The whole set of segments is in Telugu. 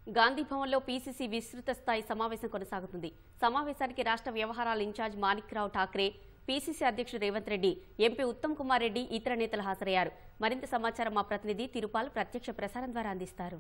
గాంధీ భవన్లో పీసీసీ విస్తృత స్థాయి సమావేశం కొనసాగుతుంది. సమావేశానికి రాష్ట్ర వ్యవహారాల ఇన్ఛార్జ్ మాణిక్రావు ఠాక్రే, పీసీసీ అధ్యక్షుడు రేవంత్ రెడ్డి, ఎంపీ ఉత్తమ్ కుమార్ రెడ్డి ఇతర నేతలు హాజరయ్యారు. మరింత సమాచారం మా ప్రతినిధి తిరుపాల్ ప్రత్యక్ష ప్రసారం ద్వారా అందిస్తారు.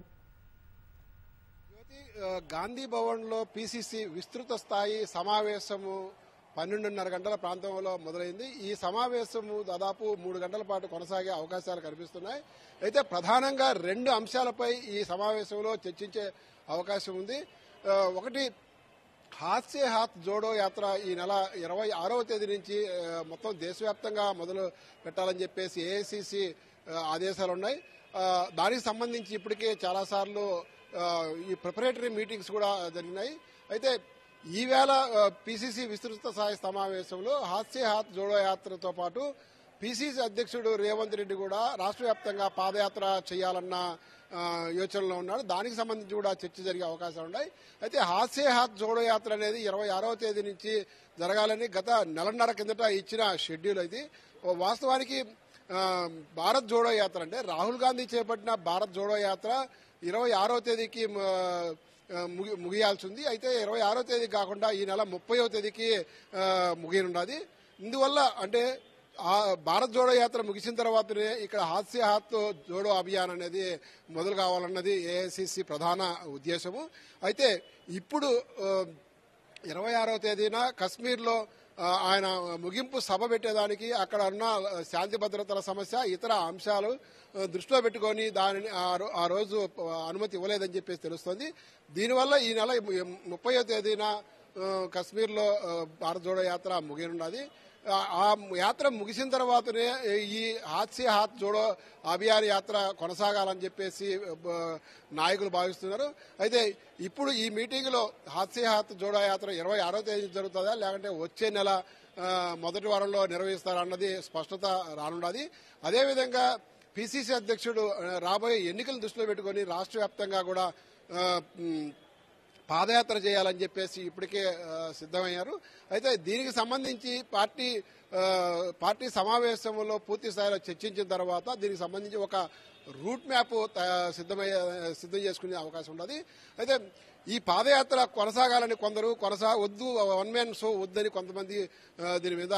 గాంధీ భవన్లో పీసీసీ విస్తృత స్థాయి సమావేశము 12:30 గంటల ప్రాంతంలో మొదలైంది. ఈ సమావేశము దాదాపు 3 గంటల పాటు కొనసాగే అవకాశాలు కనిపిస్తున్నాయి. అయితే ప్రధానంగా 2 అంశాలపై ఈ సమావేశంలో చర్చించే అవకాశం ఉంది. ఒకటి, హాత్ సే హాత్ జోడో యాత్ర ఈ నెల 26వ తేదీ నుంచి మొత్తం దేశవ్యాప్తంగా మొదలు పెట్టాలని చెప్పేసి ఏఐసీసీ ఆదేశాలు ఉన్నాయి. దానికి సంబంధించి ఇప్పటికే చాలాసార్లు ఈ ప్రిపరేటరీ మీటింగ్స్ కూడా జరిగినాయి. అయితే ఈవేళ పీసీసీ విస్తృత స్థాయి సమావేశంలో హాత్ సే హాత్ జోడో యాత్రతో పాటు పీసీసీ అధ్యక్షుడు రేవంత్ రెడ్డి కూడా రాష్ట్ర వ్యాప్తంగా పాదయాత్ర చేయాలన్న యోచనలో ఉన్నాడు. దానికి సంబంధించి కూడా చర్చ జరిగే అవకాశాలు ఉన్నాయి. అయితే హాత్ సే హాత్ జోడో యాత్ర అనేది 26వ తేదీ నుంచి జరగాలని గత నెలన్నర కిందట ఇచ్చిన షెడ్యూల్ ఇది. వాస్తవానికి భారత్ జోడో యాత్ర అంటే రాహుల్ గాంధీ చేపట్టిన భారత్ జోడో యాత్ర 26వ తేదీకి ముగియాల్సి ఉంది. అయితే 26వ తేదీ కాకుండా ఈ నెల 30వ తేదీకి ముగియనున్నది. ఇందువల్ల అంటే భారత్ జోడో యాత్ర ముగిసిన తర్వాతనే ఇక్కడ హాత్ సే హాత్ జోడో అభియాన్ అనేది మొదలు కావాలన్నది ఏఐసీసీ ప్రధాన ఉద్దేశము. అయితే ఇప్పుడు 26వ తేదీన కశ్మీర్లో ఆయన ముగింపు సభ పెట్టేదానికి అక్కడ ఉన్న శాంతి భద్రతల సమస్య ఇతర అంశాలు దృష్టిలో పెట్టుకొని దానిని ఆ రోజు అనుమతి ఇవ్వలేదని చెప్పేసి తెలుస్తోంది. దీనివల్ల ఈ నెల 30వ తేదీన కశ్మీర్లో భారత్ జోడో యాత్ర ముగియనున్నది. ఆ యాత్ర ముగిసిన తర్వాతనే ఈ హాత్ సే హాత్ జోడో అభియాన్ యాత్ర కొనసాగాలని చెప్పేసి నాయకులు భావిస్తున్నారు. అయితే ఇప్పుడు ఈ మీటింగ్ లో హాత్ సే హాత్ జోడో యాత్ర 26వ తేదీ జరుగుతుందా లేకంటే వచ్చే నెల మొదటి వారంలో నిర్వహిస్తారన్నది స్పష్టత రానున్నది. అదేవిధంగా పీసీసీ అధ్యక్షుడు రాబోయే ఎన్నికలను దృష్టిలో పెట్టుకుని రాష్ట్ర వ్యాప్తంగా కూడా పాదయాత్ర చేయాలని చెప్పేసి ఇప్పటికే సిద్దమయ్యారు. అయితే దీనికి సంబంధించి పార్టీ సమావేశంలో పూర్తి స్థాయిలో చర్చించిన తర్వాత దీనికి సంబంధించి ఒక రూట్ మ్యాప్ సిద్దం చేసుకునే అవకాశం ఉన్నది. అయితే ఈ పాదయాత్ర కొనసాగాలని కొందరు వద్దు, వన్ మ్యాన్ షో వద్దని కొంతమంది దీని మీద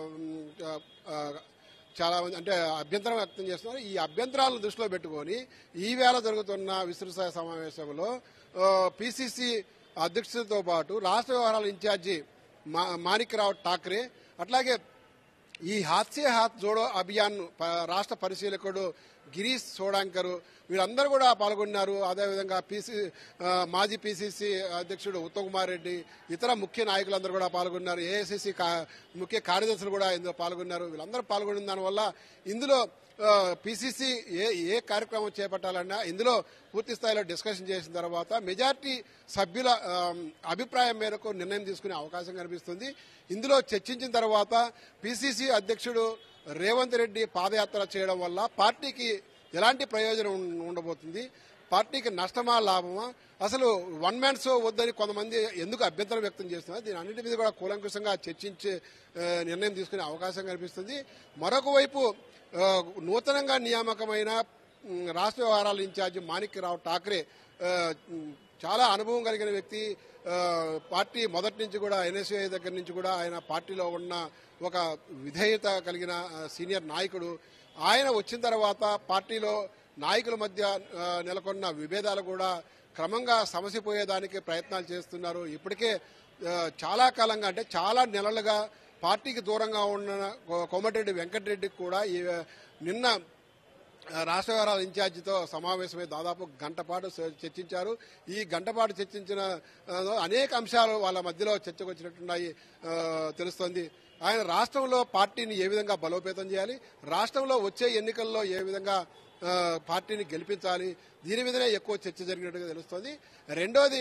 చాలా మంది అంటే అభ్యంతరం వ్యక్తం చేస్తున్నారు. ఈ అభ్యంతరాలను దృష్టిలో పెట్టుకుని ఈవేళ జరుగుతున్న విస్తృత సమావేశంలో పీసీసీ అధ్యక్షుడితో పాటు రాష్ట్ర వ్యవహారాల ఇన్ఛార్జి మాణిక్రావు ఠాక్రే, అట్లాగే ఈ హాత్ సే హాత్ జోడో అభియాన్ రాష్ట్ర పరిశీలకుడు గిరీష్ సోడాంకర్ వీరందరూ కూడా పాల్గొన్నారు. అదేవిధంగా మాజీ పీసీసీ అధ్యక్షుడు ఉత్తమ్ కుమార్ రెడ్డి, ఇతర ముఖ్య నాయకులందరూ కూడా పాల్గొన్నారు. ఏఐసీసీ ముఖ్య కార్యదర్శులు కూడా ఇందులో పాల్గొన్నారు. వీళ్ళందరూ పాల్గొన్న దానివల్ల ఇందులో పీసీసీ ఏ కార్యక్రమం చేపట్టాలన్నా ఇందులో పూర్తి స్థాయిలో డిస్కషన్ చేసిన తర్వాత మెజార్టీ సభ్యుల అభిప్రాయం మేరకు నిర్ణయం తీసుకునే అవకాశం కనిపిస్తుంది. ఇందులో చర్చించిన తర్వాత పీసీసీ అధ్యక్షుడు రేవంత్ రెడ్డి పాదయాత్ర చేయడం వల్ల పార్టీకి ఎలాంటి ప్రయోజనం ఉండబోతుంది, పార్టీకి నష్టమా లాభమా, అసలు వన్ మ్యాన్ షో వద్దని కొంతమంది ఎందుకు అభ్యంతరం వ్యక్తం చేస్తున్నారు, దీని అన్నింటి మీద కూడా కూలంకుషంగా చర్చించే నిర్ణయం తీసుకునే అవకాశం కనిపిస్తుంది. మరొక వైపు నూతనంగా నియామకమైన రాష్ట్ర వ్యవహారాల ఇన్ఛార్జి మాణిక్రావు ఠాక్రే చాలా అనుభవం కలిగిన వ్యక్తి. పార్టీ మొదటి నుంచి కూడా ఎన్ఎస్ఏ దగ్గర నుంచి కూడా ఆయన పార్టీలో ఉన్న ఒక విధేయత కలిగిన సీనియర్ నాయకుడు. ఆయన వచ్చిన తర్వాత పార్టీలో నాయకుల మధ్య నెలకొన్న విభేదాలు కూడా క్రమంగా సమసిపోయేదానికి ప్రయత్నాలు చేస్తున్నారు. ఇప్పటికే చాలా కాలంగా అంటే చాలా నెలలుగా పార్టీకి దూరంగా ఉన్న కోమటిరెడ్డి వెంకటరెడ్డికి కూడా నిన్న రాష్ట్ర వ్యవహారాల ఇన్ఛార్జితో సమావేశమై దాదాపు గంటపాటు చర్చించారు. ఈ గంటపాటు చర్చించిన అనేక అంశాలు వాళ్ళ మధ్యలో చర్చకు వచ్చినట్టున్నాయి తెలుస్తోంది. ఆయన రాష్ట్రంలో పార్టీని ఏ విధంగా బలోపేతం చేయాలి, రాష్ట్రంలో వచ్చే ఎన్నికల్లో ఏ విధంగా పార్టీని గెలిపించాలి, దీని మీదనే ఎక్కువ చర్చ జరిగినట్టుగా తెలుస్తోంది. రెండోది,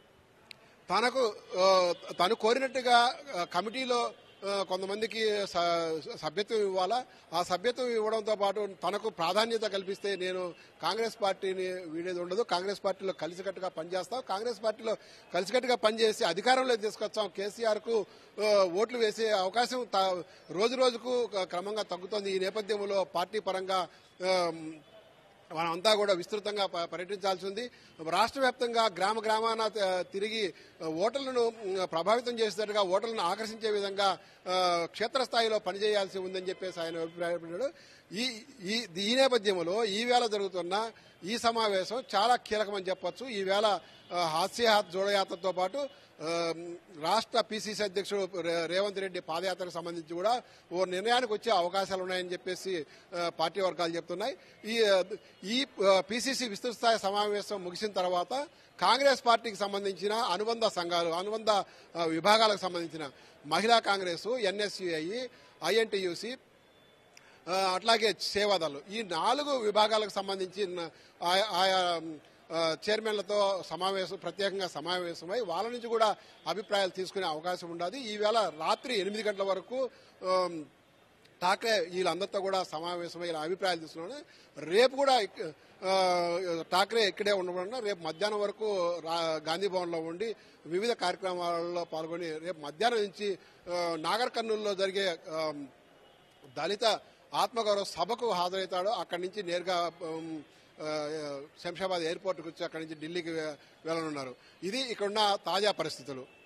తను కోరినట్టుగా కమిటీలో కొంతమందికి సభ్యత్వం ఇవ్వాలా, ఆ సభ్యత్వం ఇవ్వడంతో పాటు తనకు ప్రాధాన్యత కల్పిస్తే నేను కాంగ్రెస్ పార్టీని వీడేది ఉండదు, కాంగ్రెస్ పార్టీలో కలిసికట్టుగా పనిచేస్తాం, కాంగ్రెస్ పార్టీలో కలిసికట్టుగా పనిచేసి అధికారంలో తీసుకొచ్చాం, కేసీఆర్ కు ఓట్లు వేసే అవకాశం రోజు రోజుకు క్రమంగా తగ్గుతోంది. ఈ నేపథ్యంలో పార్టీ పరంగా మనమంతా కూడా విస్తృతంగా పర్యటించాల్సి ఉంది. రాష్ట్ర వ్యాప్తంగా గ్రామ గ్రామాన తిరిగి ఓటర్లను ప్రభావితం చేసేటట్టుగా ఓటర్లను ఆకర్షించే విధంగా క్షేత్రస్థాయిలో పనిచేయాల్సి ఉందని చెప్పేసి ఆయన అభిప్రాయపడ్డాడు. ఈ నేపథ్యంలో ఈవేళ జరుగుతున్న ఈ సమావేశం చాలా కీలకమని చెప్పొచ్చు. ఈవేళ హాస్యహాత్ జోడయాత్రతో పాటు రాష్ట్ర పిసిసి అధ్యక్షుడు రేవంత్ రెడ్డి పాదయాత్రకు సంబంధించి కూడా ఓ నిర్ణయానికి వచ్చే అవకాశాలు ఉన్నాయని చెప్పేసి పార్టీ వర్గాలు చెప్తున్నాయి. ఈ పిసిసి విస్తృత స్థాయి సమావేశం ముగిసిన తర్వాత కాంగ్రెస్ పార్టీకి సంబంధించిన అనుబంధ సంఘాలు, అనుబంధ విభాగాలకు సంబంధించిన మహిళా కాంగ్రెస్, ఎన్ఎస్యుఐ, ఐఎన్టీయూసీ, అట్లాగే సేవాదళం, ఈ 4 విభాగాలకు సంబంధించిన ఆయా చైర్మన్లతో ప్రత్యేకంగా సమావేశమై వాళ్ళ నుంచి కూడా అభిప్రాయాలు తీసుకునే అవకాశం ఉండదు. ఈవేళ రాత్రి 8 గంటల వరకు ఠాక్రే వీళ్ళందరితో కూడా సమావేశమై ఇలా అభిప్రాయాలు తీసుకున్నాను. రేపు కూడా ఠాక్రే ఇక్కడే ఉండడం, రేపు మధ్యాహ్నం వరకు గాంధీ భవన్లో ఉండి వివిధ కార్యక్రమాలలో పాల్గొని రేపు మధ్యాహ్నం నుంచి నాగర్ కర్నూలులో జరిగే దళిత ఆత్మగౌరవ సభకు హాజరవుతాడు. అక్కడి నుంచి నేరుగా శంషాబాద్ ఎయిర్పోర్ట్కి వచ్చి అక్కడి నుంచి ఢిల్లీకి వెళ్లనున్నారు. ఇది ఇక్కడున్న తాజా పరిస్థితులు.